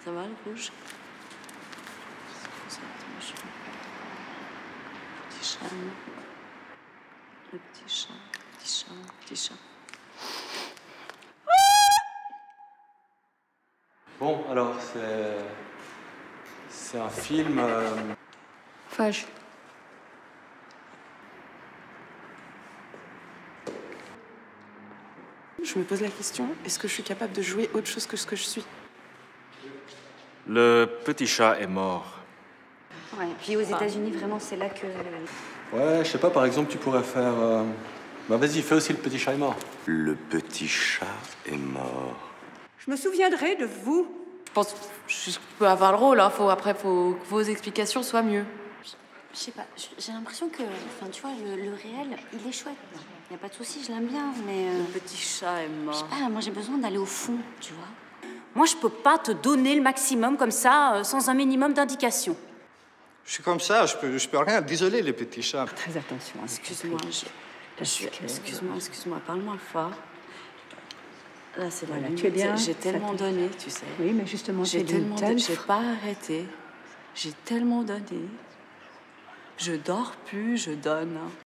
Ça va, le rouge? Petit chat. Le petit chat, petit chat, petit chat. Bon, alors, c'est un film... Fage. Je me pose la question, est-ce que je suis capable de jouer autre chose que ce que je suis? Le petit chat est mort. Ouais, puis aux États-Unis, vraiment, c'est là que... Ouais, je sais pas, par exemple, tu pourrais faire... Bah vas-y, fais aussi Le petit chat est mort. Le petit chat est mort. Je me souviendrai de vous. Je pense que je peux avoir le rôle, hein. Après, faut que vos explications soient mieux. Je sais pas, j'ai l'impression que... Enfin, tu vois, le réel, il est chouette. Y a pas de souci, je l'aime bien, mais... Le petit chat est Je sais mort. pas, moi j'ai besoin d'aller au fond, tu vois. Moi, je peux pas te donner le maximum comme ça, sans un minimum d'indication. Je suis comme ça, je peux rien. Désolé, les petits chats. Très attention. Excuse-moi, excuse-moi, parle-moi fort. Là, c'est la Voilà, limite. tu es bien, J'ai ça tellement te- donné, tu sais. Oui, mais justement, J'ai c'est d'une tellement telle... j'ai pas arrêté. J'ai tellement donné. Je dors plus, je donne.